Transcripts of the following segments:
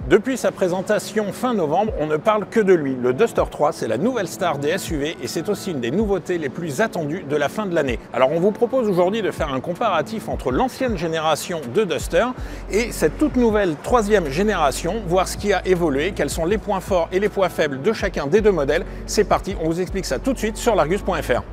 Depuis sa présentation fin novembre, on ne parle que de lui. Le Duster 3, c'est la nouvelle star des SUV et c'est aussi une des nouveautés les plus attendues de la fin de l'année. Alors on vous propose aujourd'hui de faire un comparatif entre l'ancienne génération de Duster et cette toute nouvelle troisième génération, voir ce qui a évolué, quels sont les points forts et les points faibles de chacun des deux modèles. C'est parti, on vous explique ça tout de suite sur largus.fr.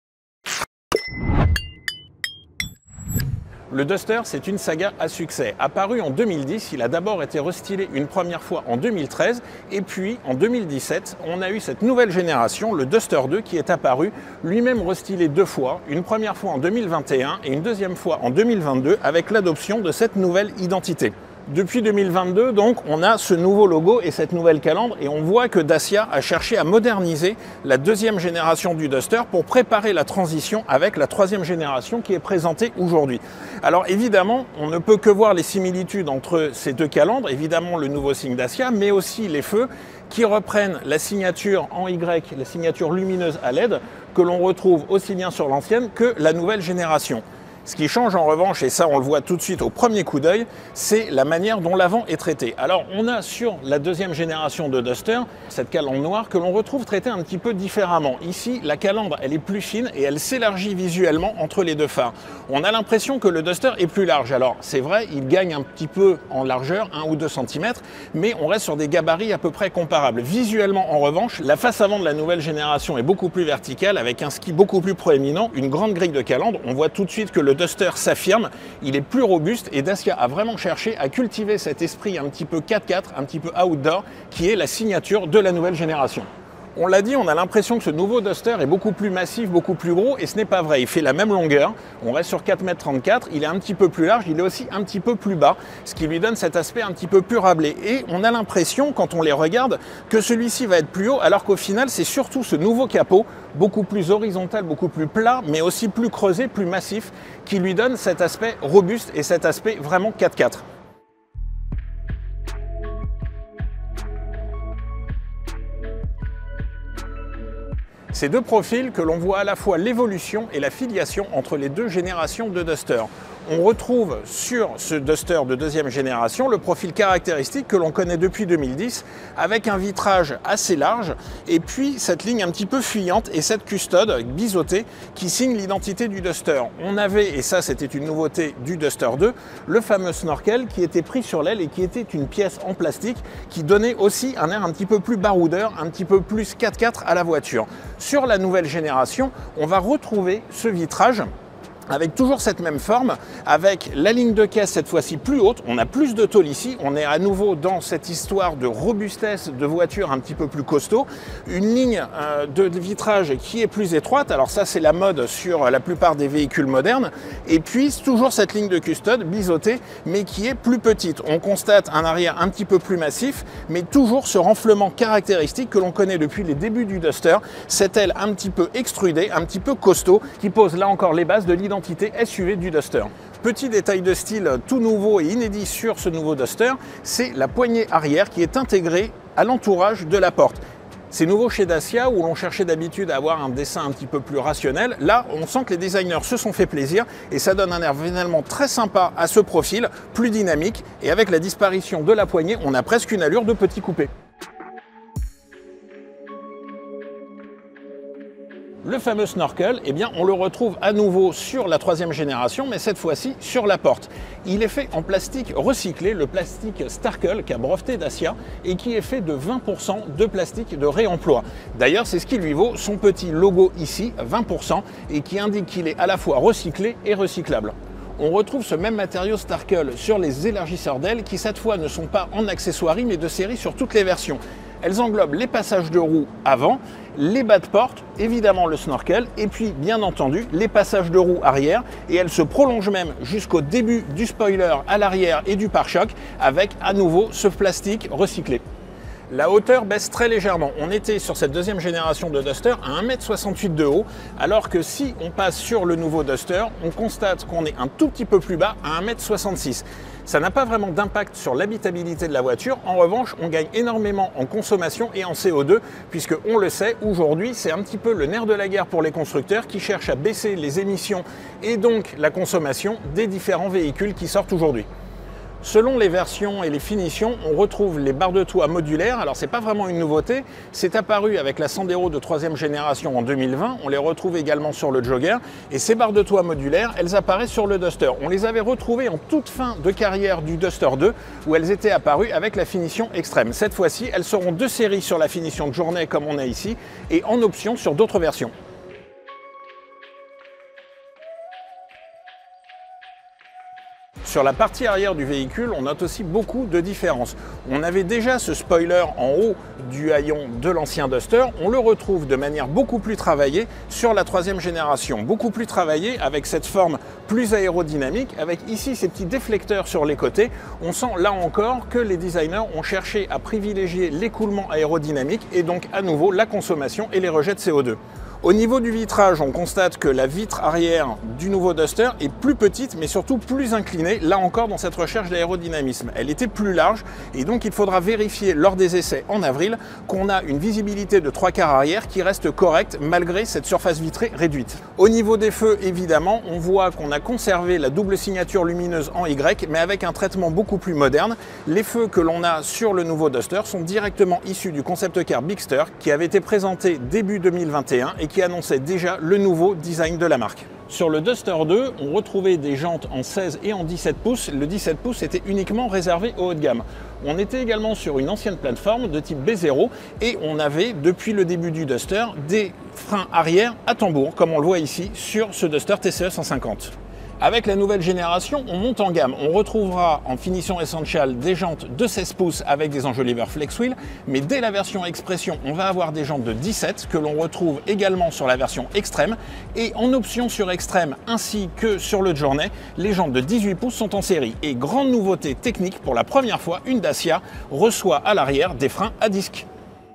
Le Duster, c'est une saga à succès. Apparu en 2010, il a d'abord été restylé une première fois en 2013 et puis en 2017, on a eu cette nouvelle génération, le Duster 2, qui est apparu, lui-même restylé deux fois, une première fois en 2021 et une deuxième fois en 2022 avec l'adoption de cette nouvelle identité. Depuis 2022, donc, on a ce nouveau logo et cette nouvelle calandre et on voit que Dacia a cherché à moderniser la deuxième génération du Duster pour préparer la transition avec la troisième génération qui est présentée aujourd'hui. Alors évidemment, on ne peut que voir les similitudes entre ces deux calandres, évidemment le nouveau signe Dacia, mais aussi les feux qui reprennent la signature en Y, la signature lumineuse à LED, que l'on retrouve aussi bien sur l'ancienne que la nouvelle génération. Ce qui change en revanche, et ça on le voit tout de suite au premier coup d'œil, c'est la manière dont l'avant est traité. Alors on a sur la deuxième génération de Duster cette calandre noire que l'on retrouve traitée un petit peu différemment. Ici, la calandre elle est plus fine et elle s'élargit visuellement entre les deux phares. On a l'impression que le Duster est plus large. Alors c'est vrai, il gagne un petit peu en largeur, 1 ou 2 cm, mais on reste sur des gabarits à peu près comparables. Visuellement en revanche, la face avant de la nouvelle génération est beaucoup plus verticale avec un ski beaucoup plus proéminent, une grande grille de calandre. On voit tout de suite que le Duster s'affirme, il est plus robuste et Dacia a vraiment cherché à cultiver cet esprit un petit peu 4x4, un petit peu outdoor, qui est la signature de la nouvelle génération. On l'a dit, on a l'impression que ce nouveau Duster est beaucoup plus massif, beaucoup plus gros, et ce n'est pas vrai. Il fait la même longueur, on reste sur 4,34 m, il est un petit peu plus large, il est aussi un petit peu plus bas, ce qui lui donne cet aspect un petit peu plus râblé. Et on a l'impression, quand on les regarde, que celui-ci va être plus haut, alors qu'au final, c'est surtout ce nouveau capot, beaucoup plus horizontal, beaucoup plus plat, mais aussi plus creusé, plus massif, qui lui donne cet aspect robuste et cet aspect vraiment 4x4. Ces deux profils que l'on voit à la fois l'évolution et la filiation entre les deux générations de Duster. On retrouve sur ce Duster de deuxième génération le profil caractéristique que l'on connaît depuis 2010 avec un vitrage assez large et puis cette ligne un petit peu fuyante et cette custode biseautée qui signe l'identité du Duster. On avait, et ça c'était une nouveauté du Duster 2, le fameux snorkel qui était pris sur l'aile et qui était une pièce en plastique qui donnait aussi un air un petit peu plus baroudeur, un petit peu plus 4x4 à la voiture. Sur la nouvelle génération, on va retrouver ce vitrage avec toujours cette même forme, avec la ligne de caisse cette fois-ci plus haute, on a plus de tôle ici, on est à nouveau dans cette histoire de robustesse de voiture un petit peu plus costaud, une ligne de vitrage qui est plus étroite, alors ça c'est la mode sur la plupart des véhicules modernes, et puis toujours cette ligne de custode biseautée, mais qui est plus petite. On constate un arrière un petit peu plus massif, mais toujours ce renflement caractéristique que l'on connaît depuis les débuts du Duster, cette aile un petit peu extrudée, un petit peu costaud, qui pose là encore les bases de l'identité SUV du Duster. Petit détail de style tout nouveau et inédit sur ce nouveau Duster, c'est la poignée arrière qui est intégrée à l'entourage de la porte. C'est nouveau chez Dacia où l'on cherchait d'habitude à avoir un dessin un petit peu plus rationnel. Là, on sent que les designers se sont fait plaisir et ça donne un air finalement très sympa à ce profil, plus dynamique. Et avec la disparition de la poignée, on a presque une allure de petit coupé. Le fameux snorkel, eh bien, on le retrouve à nouveau sur la troisième génération, mais cette fois-ci sur la porte. Il est fait en plastique recyclé, le plastique Starkel qu'a breveté Dacia et qui est fait de 20% de plastique de réemploi. D'ailleurs, c'est ce qui lui vaut son petit logo ici, 20%, et qui indique qu'il est à la fois recyclé et recyclable. On retrouve ce même matériau Starkel sur les élargisseurs d'ailes qui cette fois ne sont pas en accessoiries mais de série sur toutes les versions. Elles englobent les passages de roues avant, les bas de porte, évidemment le snorkel, et puis bien entendu les passages de roues arrière, et elles se prolongent même jusqu'au début du spoiler à l'arrière et du pare-choc avec à nouveau ce plastique recyclé. La hauteur baisse très légèrement. On était sur cette deuxième génération de Duster à 1,68 m de haut, alors que si on passe sur le nouveau Duster, on constate qu'on est un tout petit peu plus bas à 1,66 m. Ça n'a pas vraiment d'impact sur l'habitabilité de la voiture. En revanche, on gagne énormément en consommation et en CO2, puisque on le sait, aujourd'hui, c'est un petit peu le nerf de la guerre pour les constructeurs qui cherchent à baisser les émissions et donc la consommation des différents véhicules qui sortent aujourd'hui. Selon les versions et les finitions, on retrouve les barres de toit modulaires. Alors c'est pas vraiment une nouveauté, c'est apparu avec la Sandero de 3e génération en 2020, on les retrouve également sur le Jogger, et ces barres de toit modulaires, elles apparaissent sur le Duster. On les avait retrouvées en toute fin de carrière du Duster 2, où elles étaient apparues avec la finition extrême. Cette fois-ci, elles seront de série sur la finition de journée comme on a ici, et en option sur d'autres versions. Sur la partie arrière du véhicule, on note aussi beaucoup de différences. On avait déjà ce spoiler en haut du haillon de l'ancien Duster, on le retrouve de manière beaucoup plus travaillée sur la 3e génération. Beaucoup plus travaillée avec cette forme plus aérodynamique, avec ici ces petits déflecteurs sur les côtés. On sent là encore que les designers ont cherché à privilégier l'écoulement aérodynamique et donc à nouveau la consommation et les rejets de CO2. Au niveau du vitrage, on constate que la vitre arrière du nouveau Duster est plus petite, mais surtout plus inclinée, là encore dans cette recherche d'aérodynamisme. Elle était plus large et donc il faudra vérifier lors des essais en avril qu'on a une visibilité de 3/4 arrière qui reste correcte malgré cette surface vitrée réduite. Au niveau des feux, évidemment, on voit qu'on a conservé la double signature lumineuse en Y, mais avec un traitement beaucoup plus moderne. Les feux que l'on a sur le nouveau Duster sont directement issus du concept car Bigster qui avait été présenté début 2021 et qui annonçait déjà le nouveau design de la marque. Sur le Duster 2, on retrouvait des jantes en 16 et en 17 pouces. Le 17 pouces était uniquement réservé au haut de gamme. On était également sur une ancienne plateforme de type B0 et on avait, depuis le début du Duster, des freins arrière à tambour, comme on le voit ici sur ce Duster TCE 150. Avec la nouvelle génération, on monte en gamme. On retrouvera en finition Essential des jantes de 16 pouces avec des enjoliveurs flex wheel, mais dès la version Expression, on va avoir des jantes de 17 que l'on retrouve également sur la version Extrême. Et en option sur Extrême ainsi que sur le Journey, les jantes de 18 pouces sont en série. Et grande nouveauté technique, pour la première fois, une Dacia reçoit à l'arrière des freins à disque.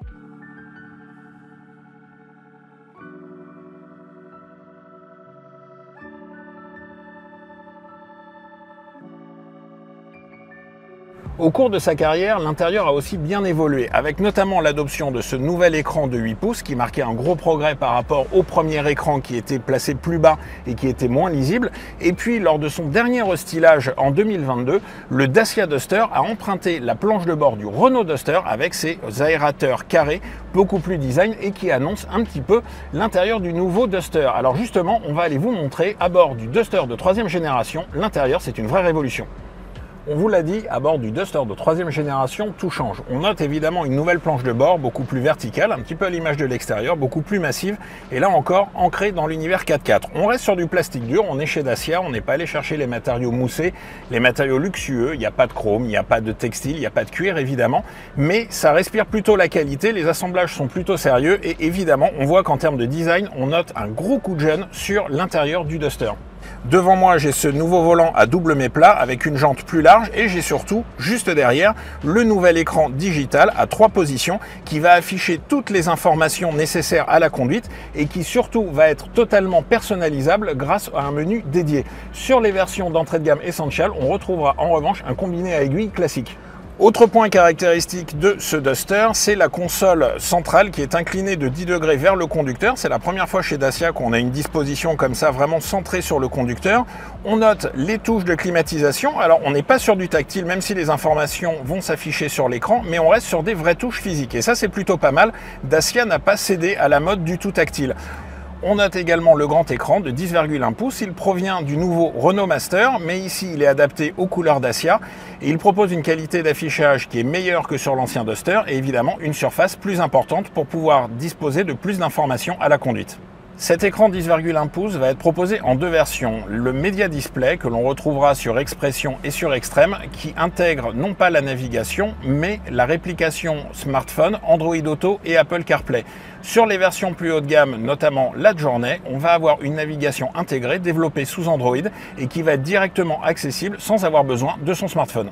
Au cours de sa carrière, l'intérieur a aussi bien évolué, avec notamment l'adoption de ce nouvel écran de 8 pouces qui marquait un gros progrès par rapport au premier écran qui était placé plus bas et qui était moins lisible. Et puis, lors de son dernier restylage en 2022, le Dacia Duster a emprunté la planche de bord du Renault Duster avec ses aérateurs carrés, beaucoup plus design et qui annonce un petit peu l'intérieur du nouveau Duster. Alors justement, on va aller vous montrer à bord du Duster de 3e génération, l'intérieur c'est une vraie révolution. On vous l'a dit, à bord du Duster de 3e génération, tout change. On note évidemment une nouvelle planche de bord, beaucoup plus verticale, un petit peu à l'image de l'extérieur, beaucoup plus massive, et là encore, ancrée dans l'univers 4x4. On reste sur du plastique dur, on est chez Dacia, on n'est pas allé chercher les matériaux moussés, les matériaux luxueux, il n'y a pas de chrome, il n'y a pas de textile, il n'y a pas de cuir évidemment, mais ça respire plutôt la qualité, les assemblages sont plutôt sérieux, et évidemment, on voit qu'en termes de design, on note un gros coup de jeune sur l'intérieur du Duster. Devant moi, j'ai ce nouveau volant à double méplat avec une jante plus large et j'ai surtout, juste derrière, le nouvel écran digital à 3 positions qui va afficher toutes les informations nécessaires à la conduite et qui surtout va être totalement personnalisable grâce à un menu dédié. Sur les versions d'entrée de gamme Essential, on retrouvera en revanche un combiné à aiguille classique. Autre point caractéristique de ce Duster, c'est la console centrale qui est inclinée de 10 degrés vers le conducteur. C'est la première fois chez Dacia qu'on a une disposition comme ça vraiment centrée sur le conducteur. On note les touches de climatisation. Alors on n'est pas sur du tactile même si les informations vont s'afficher sur l'écran, mais on reste sur des vraies touches physiques. Et ça c'est plutôt pas mal. Dacia n'a pas cédé à la mode du tout tactile. On note également le grand écran de 10,1 pouces, il provient du nouveau Renault Master, mais ici il est adapté aux couleurs Dacia et il propose une qualité d'affichage qui est meilleure que sur l'ancien Duster et évidemment une surface plus importante pour pouvoir disposer de plus d'informations à la conduite. Cet écran 10,1 pouces va être proposé en 2 versions. Le Media Display que l'on retrouvera sur Expression et sur Extrême qui intègre non pas la navigation mais la réplication smartphone, Android Auto et Apple CarPlay. Sur les versions plus haut de gamme, notamment la Journey, on va avoir une navigation intégrée développée sous Android et qui va être directement accessible sans avoir besoin de son smartphone.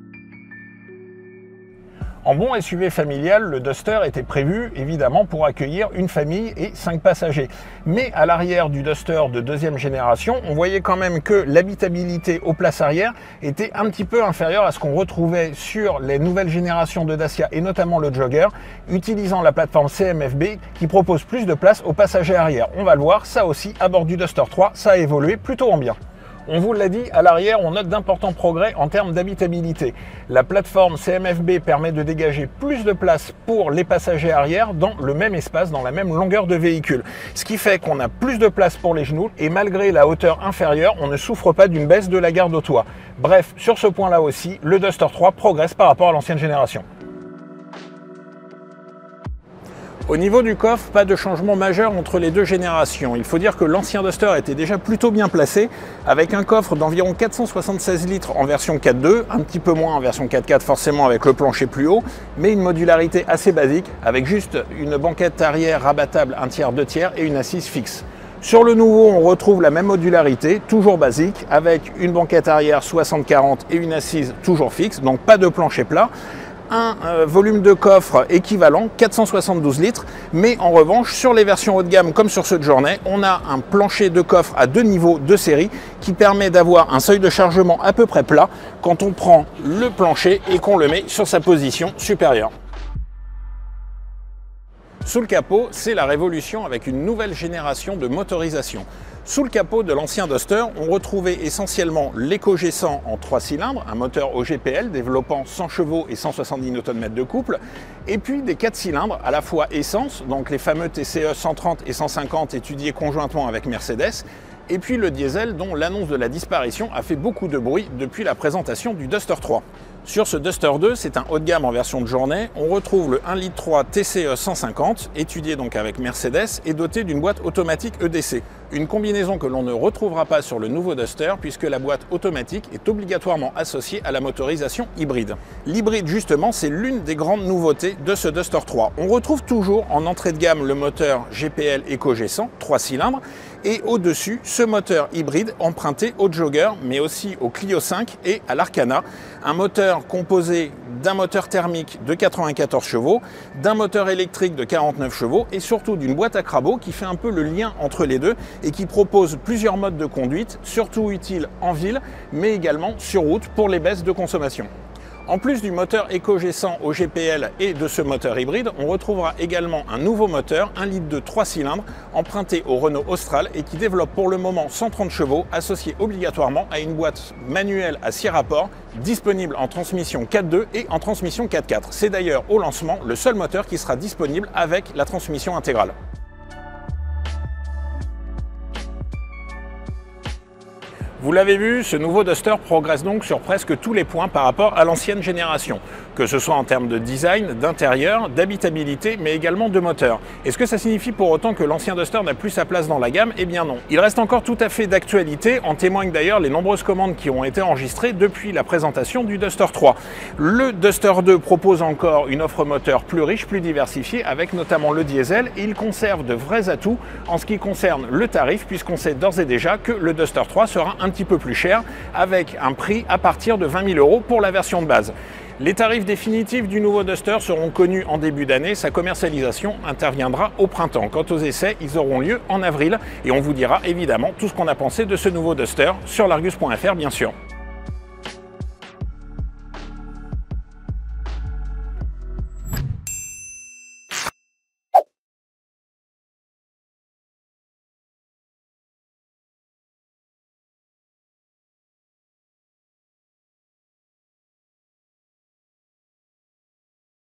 En bon SUV familial, le Duster était prévu évidemment pour accueillir une famille et 5 passagers. Mais à l'arrière du Duster de 2e génération, on voyait quand même que l'habitabilité aux places arrière était un petit peu inférieure à ce qu'on retrouvait sur les nouvelles générations de Dacia et notamment le Jogger, utilisant la plateforme CMFB qui propose plus de place aux passagers arrière. On va le voir, ça aussi à bord du Duster 3, ça a évolué plutôt en bien. On vous l'a dit, à l'arrière, on note d'importants progrès en termes d'habitabilité. La plateforme CMFB permet de dégager plus de place pour les passagers arrière dans le même espace, dans la même longueur de véhicule. Ce qui fait qu'on a plus de place pour les genoux et malgré la hauteur inférieure, on ne souffre pas d'une baisse de la garde au toit. Bref, sur ce point-là aussi, le Duster 3 progresse par rapport à l'ancienne génération. Au niveau du coffre, pas de changement majeur entre les deux générations. Il faut dire que l'ancien Duster était déjà plutôt bien placé, avec un coffre d'environ 476 litres en version 4.2, un petit peu moins en version 4.4 forcément avec le plancher plus haut, mais une modularité assez basique, avec juste une banquette arrière rabattable 1/3, 2/3 et une assise fixe. Sur le nouveau, on retrouve la même modularité, toujours basique, avec une banquette arrière 60-40 et une assise toujours fixe, donc pas de plancher plat. Un volume de coffre équivalent, 472 litres, mais en revanche, sur les versions haut de gamme comme sur ceux de Journey, on a un plancher de coffre à 2 niveaux de série qui permet d'avoir un seuil de chargement à peu près plat quand on prend le plancher et qu'on le met sur sa position supérieure. Sous le capot, c'est la révolution avec une nouvelle génération de motorisation. Sous le capot de l'ancien Duster, on retrouvait essentiellement l'Eco G100 en 3 cylindres, un moteur OGPL développant 100 chevaux et 170 Nm de couple, et puis des 4 cylindres à la fois essence, donc les fameux TCE 130 et 150 étudiés conjointement avec Mercedes, et puis le diesel dont l'annonce de la disparition a fait beaucoup de bruit depuis la présentation du Duster 3. Sur ce Duster 2, c'est un haut de gamme en version de Journey, on retrouve le 1,3 litre TCE 150, étudié donc avec Mercedes et doté d'une boîte automatique EDC. Une combinaison que l'on ne retrouvera pas sur le nouveau Duster puisque la boîte automatique est obligatoirement associée à la motorisation hybride. L'hybride justement, c'est l'une des grandes nouveautés de ce Duster 3. On retrouve toujours en entrée de gamme le moteur GPL Eco G100, 3 cylindres, et au-dessus ce moteur hybride emprunté au Jogger mais aussi au Clio 5 et à l'Arcana, un moteur composé d'un moteur thermique de 94 chevaux, d'un moteur électrique de 49 chevaux et surtout d'une boîte à crabot qui fait un peu le lien entre les deux et qui propose plusieurs modes de conduite, surtout utiles en ville mais également sur route pour les baisses de consommation. En plus du moteur Eco G100 au GPL et de ce moteur hybride, on retrouvera également un nouveau moteur, 1 litre de 3 cylindres, emprunté au Renault Austral et qui développe pour le moment 130 chevaux, associé obligatoirement à une boîte manuelle à 6 rapports, disponible en transmission 4.2 et en transmission 4.4. C'est d'ailleurs au lancement le seul moteur qui sera disponible avec la transmission intégrale. Vous l'avez vu, ce nouveau Duster progresse donc sur presque tous les points par rapport à l'ancienne génération, que ce soit en termes de design, d'intérieur, d'habitabilité, mais également de moteur. Est-ce que ça signifie pour autant que l'ancien Duster n'a plus sa place dans la gamme? Eh bien non. Il reste encore tout à fait d'actualité, en témoignent d'ailleurs les nombreuses commandes qui ont été enregistrées depuis la présentation du Duster 3. Le Duster 2 propose encore une offre moteur plus riche, plus diversifiée, avec notamment le diesel, et il conserve de vrais atouts en ce qui concerne le tarif, puisqu'on sait d'ores et déjà que le Duster 3 sera un petit peu plus cher, avec un prix à partir de 20 000 € pour la version de base. Les tarifs définitifs du nouveau Duster seront connus en début d'année, sa commercialisation interviendra au printemps. Quant aux essais, ils auront lieu en avril et on vous dira évidemment tout ce qu'on a pensé de ce nouveau Duster sur l'Argus.fr bien sûr.